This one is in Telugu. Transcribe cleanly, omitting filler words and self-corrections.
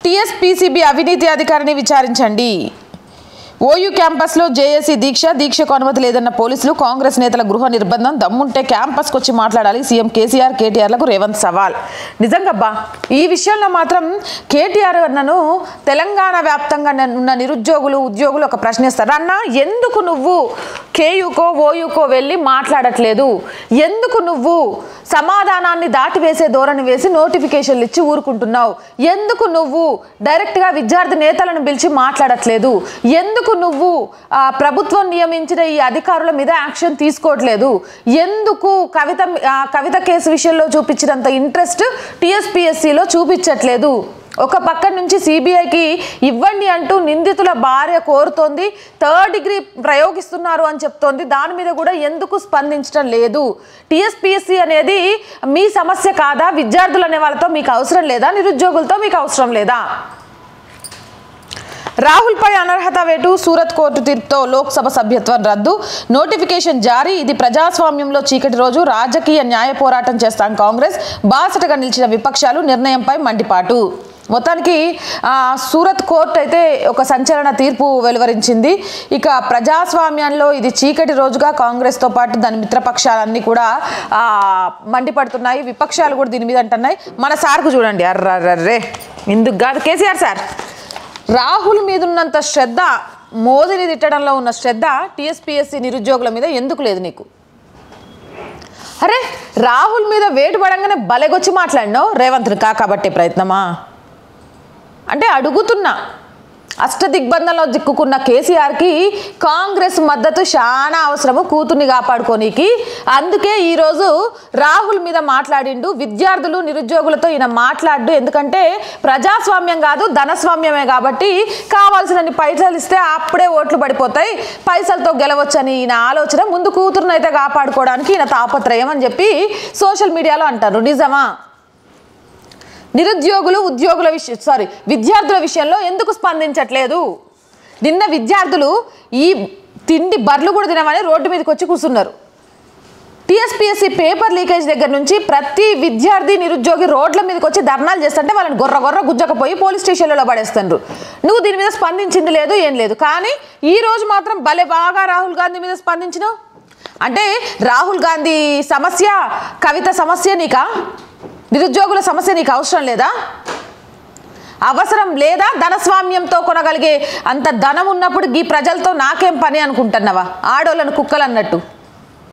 టీఎస్పీసీబీ అవినీతి అధికారిని విచారించండి. ఓయూ క్యాంపస్లో జేఏసీ దీక్షకు అనుమతి లేదన్న పోలీసులు. కాంగ్రెస్ నేతల గృహ నిర్బంధం. దమ్ముంటే క్యాంపస్కి వచ్చి మాట్లాడాలి. సీఎం కేసీఆర్ కేటీఆర్లకు రేవంత్ సవాల్. నిజంగా ఈ విషయంలో మాత్రం కేటీఆర్ అన్నను తెలంగాణ వ్యాప్తంగా ఉన్న నిరుద్యోగులు ఉద్యోగులు ఒక ప్రశ్నిస్తారు. అన్న, ఎందుకు నువ్వు కేయూకో ఓయూకో వెళ్ళి మాట్లాడట్లేదు? ఎందుకు నువ్వు సమాధానాన్ని దాటివేసే ధోరణి వేసి నోటిఫికేషన్లు ఇచ్చి ఊరుకుంటున్నావు? ఎందుకు నువ్వు డైరెక్ట్గా విద్యార్థి నేతలను పిలిచి మాట్లాడట్లేదు? ఎందుకు నువ్వు ప్రభుత్వం నియమించిన ఈ అధికారుల మీద యాక్షన్ తీసుకోవట్లేదు? ఎందుకు కవిత కేసు విషయంలో చూపించినంత ఇంట్రెస్ట్ టీఎస్పీఎస్సీలో చూపించట్లేదు? ఒక పక్క నుంచి సిబిఐకి ఇవ్వండి అంటూ నిందితుల భార్య కోరుతోంది. 3rd డిగ్రీ ప్రయోగిస్తున్నారు అని చెప్తోంది. దాని మీద కూడా ఎందుకు స్పందించడం లేదు? టీఎస్పీఎస్సీ అనేది మీ సమస్య కాదా? విద్యార్థులు అనే వాళ్ళతో మీకు అవసరం లేదా? నిరుద్యోగులతో మీకు అవసరం లేదా? రాహుల్పై అనర్హత వేటు. సూరత్ కోర్టు తీర్పుతో లోక్సభ సభ్యత్వం రద్దు. నోటిఫికేషన్ జారీ. ఇది ప్రజాస్వామ్యంలో చీకటి రోజు. రాజకీయ న్యాయ పోరాటం చేస్తాం కాంగ్రెస్. బాసటగా నిలిచిన విపక్షాలు. నిర్ణయంపై మండిపాటు. మొత్తానికి సూరత్ కోర్టు అయితే ఒక సంచలన తీర్పు వెలువరించింది. ఇక ప్రజాస్వామ్యంలో ఇది చీకటి రోజుగా కాంగ్రెస్తో పాటు దాని మిత్రపక్షాలన్నీ కూడా మండిపడుతున్నాయి. విపక్షాలు కూడా దీని మీద అంటున్నాయి. మన సార్కు చూడండి, అర్రర్రే ఇందుకు కాదు కేసీఆర్ సార్, రాహుల్ మీద ఉన్నంత శ్రద్ధ, మోదీని తిట్టడంలో ఉన్న శ్రద్ధ టీఎస్పీఎస్సీ నిరుద్యోగుల మీద ఎందుకు లేదు నీకు? అరే, రాహుల్ మీద వేటు పడంగానే బలెగొచ్చి మాట్లాడినావు. రేవంత్ని కాకబట్టే ప్రయత్నమా అంటే అడుగుతున్నా. అష్టదిగ్బంధంలో దిక్కుకున్న కేసీఆర్కి కాంగ్రెస్ మద్దతు చాలా అవసరము కూతుర్ని కాపాడుకోనీకి. అందుకే ఈరోజు రాహుల్ మీద మాట్లాడిండు. విద్యార్థులు నిరుద్యోగులతో ఈయన మాట్లాడు. ఎందుకంటే ప్రజాస్వామ్యం కాదు ధనస్వామ్యమే కాబట్టి కావాల్సినన్ని పైసలు ఇస్తే అప్పుడే ఓట్లు పడిపోతాయి, పైసలతో గెలవచ్చని ఈయన ఆలోచన. ముందు కూతురుని అయితే కాపాడుకోవడానికి ఈయన తాపత్రయం అని చెప్పి సోషల్ మీడియాలో అంటారు. నిజమా? నిరుద్యోగులు విద్యార్థుల విషయంలో ఎందుకు స్పందించట్లేదు? నిన్న విద్యార్థులు ఈ తిండి బర్లు కూడా తినమని రోడ్డు మీదకి వచ్చి కూర్చున్నారు. టీఎస్పీఎస్సీ పేపర్ లీకేజ్ దగ్గర నుంచి ప్రతి విద్యార్థి నిరుద్యోగి రోడ్ల మీదకి వచ్చి ధర్నాలు చేస్తుంటే వాళ్ళని గొర్ర గుజ్జకపోయి పోలీస్ స్టేషన్లలో పడేస్తున్నారు. నువ్వు దీని మీద స్పందించింది లేదు, ఏం లేదు. కానీ ఈ రోజు మాత్రం భలే బాగా రాహుల్ గాంధీ మీద స్పందించినావు. అంటే రాహుల్ గాంధీ సమస్య, కవిత సమస్య నీకా? నిరుద్యోగుల సమస్య నీకు అవసరం లేదా? అవసరం లేదా? ధనస్వామ్యంతో కొనగలిగే అంత ధనం ఉన్నప్పుడు ఈ ప్రజలతో నాకేం పని అనుకుంటున్నావా? ఆడోళ్ళను కుక్కలు అన్నట్టు.